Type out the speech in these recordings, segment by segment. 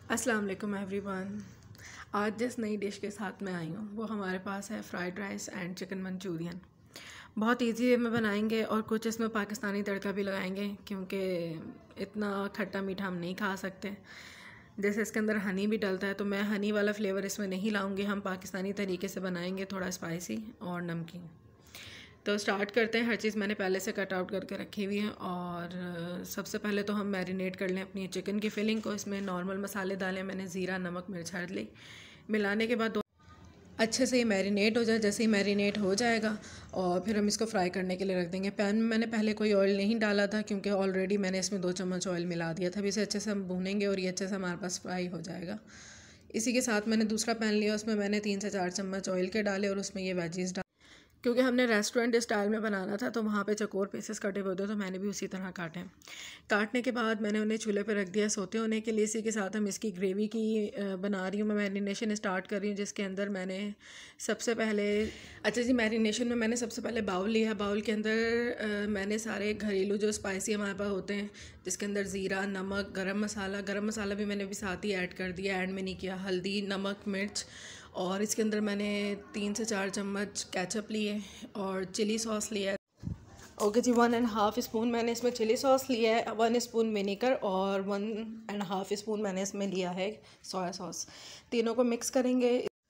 अस्सलाम वालेकुम एवरीवन। आज जिस नई डिश के साथ मैं आई हूँ वो हमारे पास है fried rice and chicken manchurian. बहुत इजी वे में बनाएंगे और कुछ इसमें पाकिस्तानी तड़का भी लगाएंगे क्योंकि इतना खट्टा मीठा हम नहीं खा सकते। जैसे इसके अंदर हनी भी डलता है तो मैं हनी वाला फ्लेवर इसमें नहीं लाऊंगी। हम पाकिस्तानी तरीके से बनाएंगे, थोड़ा स्पाइसी और नमकीन। तो स्टार्ट करते हैं। हर चीज़ मैंने पहले से कट आउट करके रखी हुई है और सबसे पहले तो हम मैरिनेट कर लें अपनी चिकन की फिलिंग को। इसमें नॉर्मल मसाले डालें मैंने, ज़ीरा, नमक, मिर्च, हल्दी। मिलाने के बाद अच्छे से ये मैरिनेट हो जाए। जैसे ही मैरिनेट हो जाएगा और फिर हम इसको फ्राई करने के लिए रख देंगे। पैन में मैंने पहले कोई ऑयल नहीं डाला था क्योंकि ऑलरेडी मैंने इसमें 2 चम्मच ऑयल मिला दिया था। अभी इसे अच्छे से हम भूनेंगे और ये अच्छे से हमारे पास फ्राई हो जाएगा। इसी के साथ मैंने दूसरा पैन लिया, उसमें मैंने 3 से 4 चम्मच ऑयल के डाले और उसमें ये वेजीज़ डाले। क्योंकि हमने रेस्टोरेंट स्टाइल में बनाना था तो वहाँ पे चकोर पीसेस कटे हुए थे तो मैंने भी उसी तरह काटे। काटने के बाद मैंने उन्हें चूल्हे पे रख दिया सोते होने के लिए। इसी के साथ हम इसकी ग्रेवी की बना रही हूँ मैं। मैरिनेशन स्टार्ट कर रही हूँ जिसके अंदर मैंने सबसे पहले मैरिनेशन में मैंने सबसे पहले बाउल लिया। बाउल के अंदर मैंने सारे घरेलू जो स्पाइसी हमारे पास होते हैं, जिसके अंदर ज़ीरा, नमक, गरम मसाला भी मैंने भी साथ ही ऐड कर दिया। ऐड में नहीं किया, हल्दी, नमक, मिर्च। और इसके अंदर मैंने 3 से 4 चम्मच केचप लिए और चिली सॉस लिया है। ओके जी, 1.5 स्पून मैंने इसमें चिली सॉस लिया है, 1 स्पून विनेगर और 1.5 स्पून मैंने इसमें लिया है सोया सॉस। तीनों को मिक्स करेंगे।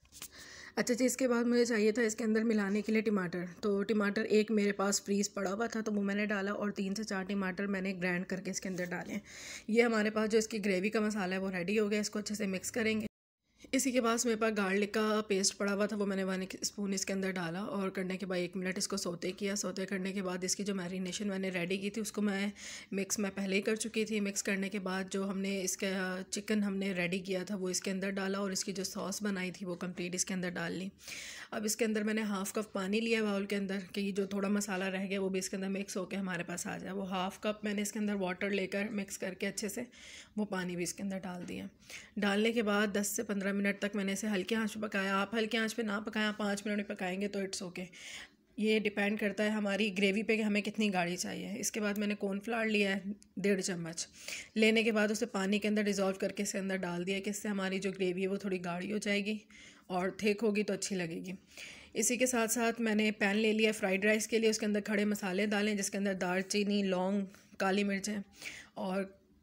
अच्छा जी, इसके बाद मुझे चाहिए था इसके अंदर मिलाने के लिए टमाटर। तो टमाटर एक मेरे पास फ्रीज़ पड़ा हुआ था तो वो मैंने डाला और 3 से 4 टमाटर मैंने ग्राइंड करके इसके अंदर डाले। ये हमारे पास जो इसकी ग्रेवी का मसाला है वो रेडी हो गया। इसको अच्छे से मिक्स करेंगे। इसी के पास मेरे पास गार्लिक का पेस्ट पड़ा हुआ था, वो मैंने 1 स्पून इसके अंदर डाला और करने के बाद 1 मिनट इसको सोते किया। सोते करने के बाद इसकी जो मैरिनेशन मैंने रेडी की थी उसको मैं पहले ही कर चुकी थी। मिक्स करने के बाद जो हमने इसका चिकन हमने रेडी किया था वो इसके अंदर डाला और इसकी जो सॉस बनाई थी वो कंप्लीट इसके अंदर डाल ली। अब इसके अंदर मैंने 1/2 कप पानी लिया बाउल के अंदर कि जो थोड़ा मसाला रह गया वो भी इसके अंदर मिक्स होकर हमारे पास आ जाए। वो 1/2 कप मैंने इसके अंदर वाटर लेकर मिक्स करके अच्छे से वो पानी भी इसके अंदर डाल दिया। डालने के बाद 10 से 15 मिनट तक मैंने इसे हल्की आंच पे पकाया। आप हल्की आंच पे ना पकाएं, 5 मिनट में पकाएंगे तो इट्स ओके। ये डिपेंड करता है हमारी ग्रेवी पे कि हमें कितनी गाढ़ी चाहिए। इसके बाद मैंने कॉर्नफ्लावर लिया है 1.5 चम्मच। लेने के बाद उसे पानी के अंदर डिज़ोल्व करके इसके अंदर डाल दिया कि इससे हमारी जो ग्रेवी है वो थोड़ी गाढ़ी हो जाएगी और थिक होगी तो अच्छी लगेगी। इसी के साथ साथ मैंने पैन ले लिया फ्राइड राइस के लिए। उसके अंदर खड़े मसाले डालें जिसके अंदर दालचीनी, लौंग, काली मिर्चें और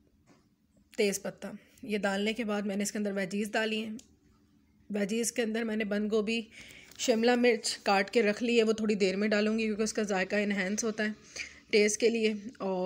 तेज़पत्ता। ये डालने के बाद मैंने इसके अंदर वेजीज़ डाली हैं। वेजीज़ के अंदर मैंने बंद गोभी, शिमला मिर्च काट के रख ली है, वो थोड़ी देर में डालूंगी क्योंकि उसका जायका इन्हेंस होता है टेस्ट के लिए।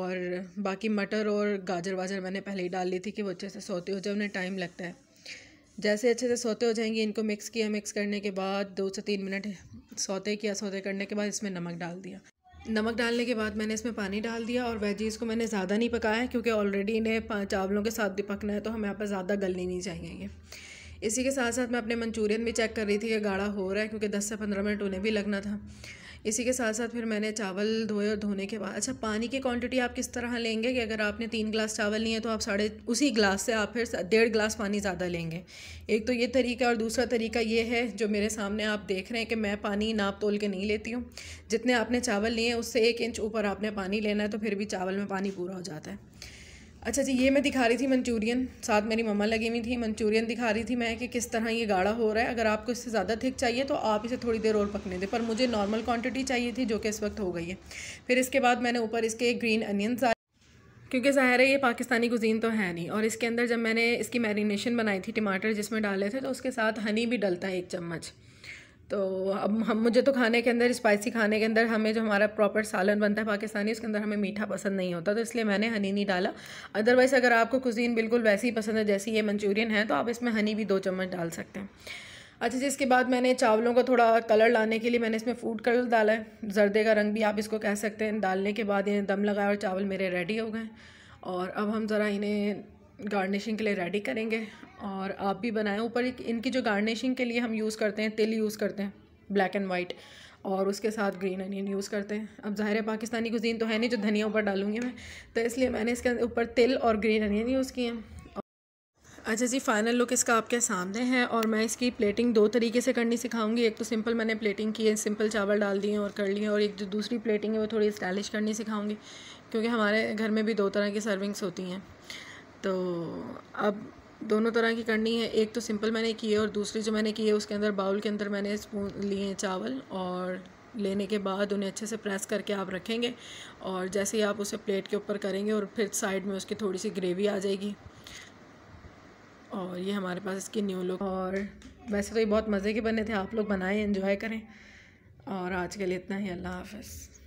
और बाकी मटर और गाजर वाजर मैंने पहले ही डाल ली थी कि वो अच्छे से सोते हो जाए, उन्हें टाइम लगता है। जैसे अच्छे से सोते हो जाएंगे इनको मिक्स किया। मिक्स करने के बाद 2 से 3 मिनट सोते किया। सोते करने के बाद इसमें नमक डाल दिया। नमक डालने के बाद मैंने इसमें पानी डाल दिया और वेजीज़ को मैंने ज़्यादा नहीं पकाया क्योंकि ऑलरेडी इन्हें चावलों के साथ भी पकना है तो हमें यहाँ पर ज़्यादा गलनी नहीं चाहिए ये। इसी के साथ साथ मैं अपने मंचूरियन भी चेक कर रही थी कि गाढ़ा हो रहा है क्योंकि 10 से 15 मिनट उन्हें भी लगना था। इसी के साथ साथ फिर मैंने चावल धोए और धोने के बाद पानी की क्वांटिटी आप किस तरह लेंगे कि अगर आपने 3 गिलास चावल लिए तो आप उसी गिलास से आप फिर 1.5 गिलास पानी ज़्यादा लेंगे। एक तो ये तरीका, और दूसरा तरीका ये है जो मेरे सामने आप देख रहे हैं कि मैं पानी नाप तोल के नहीं लेती हूँ। जितने आपने चावल लिए उससे 1 इंच ऊपर आपने पानी लेना है तो फिर भी चावल में पानी पूरा हो जाता है। अच्छा जी, ये मैं दिखा रही थी मंचूरियन, साथ मेरी मम्मा लगी हुई थी। मंचूरियन दिखा रही थी मैं कि किस तरह ये गाढ़ा हो रहा है। अगर आपको इससे ज़्यादा थिक चाहिए तो आप इसे थोड़ी देर और पकने दें, पर मुझे नॉर्मल क्वांटिटी चाहिए थी जो कि इस वक्त हो गई है। फिर इसके बाद मैंने ऊपर इसके ग्रीन अनियंस क्योंकि ज़ाहिर है ये पाकिस्तानी कुजीन तो है नहीं। और इसके अंदर जब मैंने इसकी मैरिनेशन बनाई थी टमाटर जिसमें डाले थे तो उसके साथ हनी भी डलता है 1 चम्मच। तो अब मुझे तो खाने के अंदर, स्पाइसी खाने के अंदर, हमें जो हमारा प्रॉपर सालन बनता है पाकिस्तानी उसके अंदर हमें मीठा पसंद नहीं होता तो इसलिए मैंने हनी नहीं डाला। अदरवाइज़ अगर आपको कुजीन बिल्कुल वैसी ही पसंद है जैसी ये मंचूरियन है तो आप इसमें हनी भी 2 चम्मच डाल सकते हैं। अच्छा जी, इसके बाद मैंने चावलों को थोड़ा कलर लाने के लिए मैंने इसमें फूड कलर डाला है, जर्दे का रंग भी आप इसको कह सकते हैं। डालने के बाद ये दम लगाया और चावल मेरे रेडी हो गए। और अब हम ज़रा इन्हें गार्निशिंग के लिए रेडी करेंगे और आप भी बनाएं। ऊपर इनकी जो गार्निशिंग के लिए हम यूज़ करते हैं तिल यूज़ करते हैं, ब्लैक एंड वाइट, और उसके साथ ग्रीन अनियन यूज़ करते हैं। अब ज़ाहिर है पाकिस्तानी कुजीन तो है नहीं जो धनिया ऊपर डालूंगी मैं, तो इसलिए मैंने इसके ऊपर तिल और ग्रीन अनियन यूज़ किए हैं। अच्छा जी, फाइनल लुक इसका आपके सामने है और मैं इसकी प्लेटिंग 2 तरीके से करनी सिखाऊंगी। एक तो सिंपल मैंने प्लेटिंग की है, सिंपल चावल डाल दिए और कर लिए, और एक जो दूसरी प्लेटिंग है वो थोड़ी स्टाइलिश करनी सिखाऊंगी क्योंकि हमारे घर में भी 2 तरह की सर्विंग्स होती हैं। तो अब दोनों तरह की करनी है। एक तो सिंपल मैंने की है और दूसरी जो मैंने की है उसके अंदर बाउल के अंदर मैंने स्पून लिए हैं चावल, और लेने के बाद उन्हें अच्छे से प्रेस करके आप रखेंगे और जैसे ही आप उसे प्लेट के ऊपर करेंगे और फिर साइड में उसकी थोड़ी सी ग्रेवी आ जाएगी और ये हमारे पास इसकी न्यू लुक। और वैसे तो ये बहुत मज़े के बने थे, आप लोग बनाएं, एंजॉय करें। और आज के लिए इतना ही, अल्लाह हाफ़िज़।